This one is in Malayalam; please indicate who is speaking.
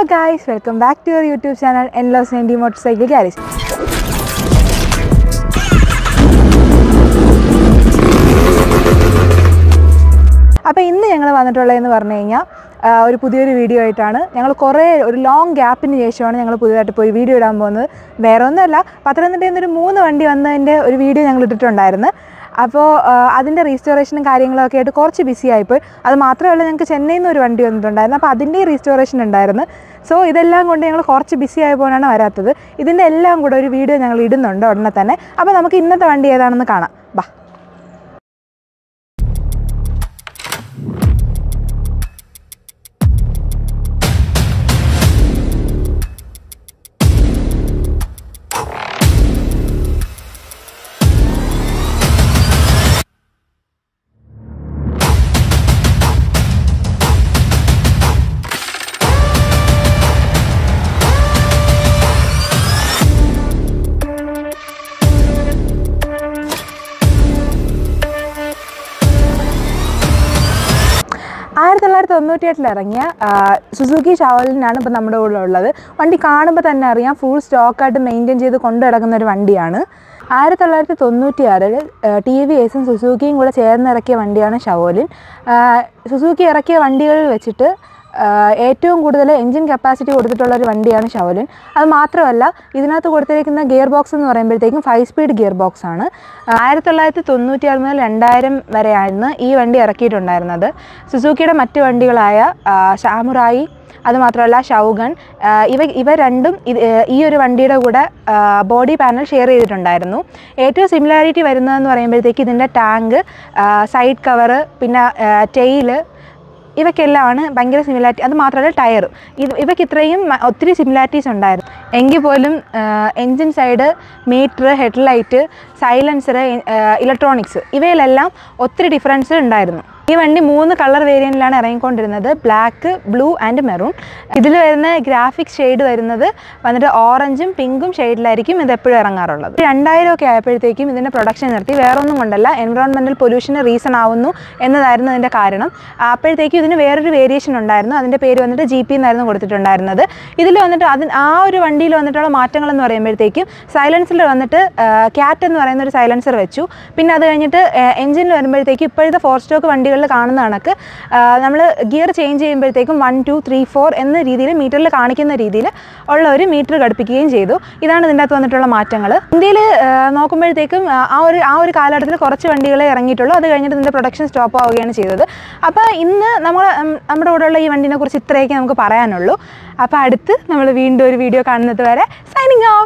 Speaker 1: guys, welcome back to your YouTube channel Endless 90 Motorcycle Garage. അപ്പോൾ ഇന്ന് ഞങ്ങൾ വന്നിട്ടുള്ളതെന്ന് പറഞ്ഞു കഴിഞ്ഞാൽ ഒരു പുതിയൊരു വീഡിയോ ആയിട്ടാണ്. ഞങ്ങൾ ഒരു ലോങ് ഗ്യാപ്പിന് ശേഷമാണ് ഞങ്ങൾ പുതിയതായിട്ട് പോയി വീഡിയോ ഇടാൻ പോകുന്നത്. വേറെ ഒന്നുമല്ല, പത്തനംതിട്ടയിൽ നിന്നൊരു 3 വണ്ടി വന്നതിൻ്റെ ഒരു വീഡിയോ ഞങ്ങൾ ഇട്ടിട്ടുണ്ടായിരുന്നു. അപ്പോൾ അതിൻ്റെ റീസ്റ്റോറേഷനും കാര്യങ്ങളൊക്കെ ആയിട്ട് കുറച്ച് ബിസി ആയിപ്പോയി. അത് മാത്രമല്ല, ഞങ്ങൾക്ക് ചെന്നൈയിൽ നിന്ന് ഒരു വണ്ടി വന്നിട്ടുണ്ടായിരുന്നു. അപ്പോൾ അതിൻ്റെ റീസ്റ്റോറേഷൻ ഉണ്ടായിരുന്നു. സോ ഇതെല്ലാം കൊണ്ട് ഞങ്ങൾ കുറച്ച് ബിസി ആയപ്പോഴാണ് വരാത്തത്. ഇതിൻ്റെ എല്ലാം കൂടെ ഒരു വീഡിയോ ഞങ്ങൾ ഇടുന്നുണ്ട് ഉടനെ തന്നെ. അപ്പോൾ നമുക്ക് ഇന്നത്തെ വണ്ടി ഏതാണെന്ന് കാണാം. ബാ. ഇറങ്ങിയ സുസുക്കി ഷാവലിനാണ് ഇപ്പോൾ നമ്മുടെ കൂടെ ഉള്ളത്. വണ്ടി കാണുമ്പോൾ തന്നെ അറിയാം, ഫുൾ സ്റ്റോക്കായിട്ട് മെയിൻറ്റെയിൻ ചെയ്ത് കൊണ്ടു നടക്കുന്ന ഒരു വണ്ടിയാണ്. 1996 TVSും സുസുക്കിയും കൂടെ ചേർന്നിറക്കിയ വണ്ടിയാണ് ഷാവോലിൻ. സുസുക്കി ഇറക്കിയ വണ്ടികളിൽ വെച്ചിട്ട് ഏറ്റവും കൂടുതൽ എൻജിൻ കപ്പാസിറ്റി കൊടുത്തിട്ടുള്ള ഒരു വണ്ടിയാണ് ഷാവോലിൻ. അത് മാത്രമല്ല, ഇതിനകത്ത് കൊടുത്തിരിക്കുന്ന ഗിയർ ബോക്സ് എന്ന് പറയുമ്പോഴത്തേക്കും 5 സ്പീഡ് ഗിയർ ബോക്സ് ആണ്. 1996 മുതൽ 2000 വരെയാണ് ഈ വണ്ടി ഇറക്കിയിട്ടുണ്ടായിരുന്നത്. സുസുക്കിയുടെ മറ്റ് വണ്ടികളായ സാമുറായി, അതുമാത്രമല്ല ഷൗഗൺ, ഇവ രണ്ടും ഈ ഒരു വണ്ടിയുടെ കൂടെ ബോഡി പാനൽ ഷെയർ ചെയ്തിട്ടുണ്ടായിരുന്നു. ഏറ്റവും സിമിലാരിറ്റി വരുന്നതെന്ന് പറയുമ്പോഴത്തേക്ക് ഇതിൻ്റെ ടാങ്ക്, സൈഡ് കവറ്, പിന്നെ ടെയില്, ഇവയ്ക്കെല്ലാമാണ് ഭയങ്കര സിമിലാരിറ്റി. അത് മാത്രമല്ല ടയർ, ഇവയ്ക്ക് ഇത്രയും ഒത്തിരി സിമിലാരിറ്റീസ് ഉണ്ടായിരുന്നു. എങ്കിൽ പോലും engine side, meter, headlight, silencer, electronics, ഇവയിലെല്ലാം ഒത്തിരി ഡിഫറൻസ് ഉണ്ടായിരുന്നു. ഈ വണ്ടി 3 കളർ വേരിയൻറ്റിലാണ് ഇറങ്ങിക്കൊണ്ടിരുന്നത്: ബ്ലാക്ക്, ബ്ലൂ ആൻഡ് മെറൂൺ. ഇതിൽ വരുന്ന ഗ്രാഫിക്സ് ഷെയ്ഡ് വന്നിട്ട് ഓറഞ്ചും പിങ്കും ഷെയ്ഡിലായിരിക്കും ഇത് എപ്പോഴും ഇറങ്ങാറുള്ളത്. 2000 ഒക്കെ ആയപ്പോഴത്തേക്കും ഇതിൻ്റെ പ്രൊഡക്ഷൻ നിർത്തി. വേറൊന്നും കൊണ്ടല്ല, എൻവറോൺമെൻറ്റൽ പൊല്യൂഷന് റീസൺ ആവുന്നു എന്നതായിരുന്നു ഇതിൻ്റെ കാരണം. അപ്പോഴത്തേക്കും ഇതിന് വേറൊരു വേരിയേഷൻ ഉണ്ടായിരുന്നു. അതിൻ്റെ പേര് വന്നിട്ട് GP എന്നായിരുന്നു കൊടുത്തിട്ടുണ്ടായിരുന്നത്. ഇതിൽ വന്നിട്ട് ആ ഒരു വണ്ടിയിൽ വന്നിട്ടുള്ള മാറ്റങ്ങളെന്ന് പറയുമ്പോഴത്തേക്കും സൈലൻസറിൽ വന്നിട്ട് ക്യാറ്റ് എന്ന് പറയുന്ന ഒരു സൈലൻസർ വെച്ചു. പിന്നെ അത് കഴിഞ്ഞിട്ട് എൻജിനിൽ വരുമ്പോഴത്തേക്കും ഇപ്പോഴത്തെ 4 സ്റ്റോക്ക് വണ്ടികളിൽ കാണുന്ന കണക്ക് നമ്മൾ ഗിയർ ചേഞ്ച് ചെയ്യുമ്പോഴത്തേക്കും 1, 2, 3, 4 എന്ന രീതിയിൽ മീറ്ററിൽ കാണിക്കുന്ന രീതിയിൽ ഉള്ള ഒരു മീറ്റർ ഘടിപ്പിക്കുകയും ചെയ്തു. ഇതാണ് ഇതിൻ്റെ അകത്ത് വന്നിട്ടുള്ള മാറ്റങ്ങൾ. ഇന്ത്യയിൽ നോക്കുമ്പോഴത്തേക്കും ആ ഒരു കാലഘട്ടത്തിൽ കുറച്ച് വണ്ടികളെ ഇറങ്ങിയിട്ടുള്ളൂ. അത് കഴിഞ്ഞിട്ട് ഇതിൻ്റെ പ്രൊഡക്ഷൻ സ്റ്റോപ്പ് ആവുകയാണ് ചെയ്തത്. അപ്പോൾ ഇന്ന് നമ്മുടെ കൂടെയുള്ള ഈ വണ്ടിനെ കുറിച്ച് ഇത്രയൊക്കെ നമുക്ക് പറയാനുള്ളൂ. അപ്പോൾ അടുത്ത് നമ്മൾ വീണ്ടും ഒരു വീഡിയോ കാണുന്നത് വരെ സൈനിങ് ഓഫ്.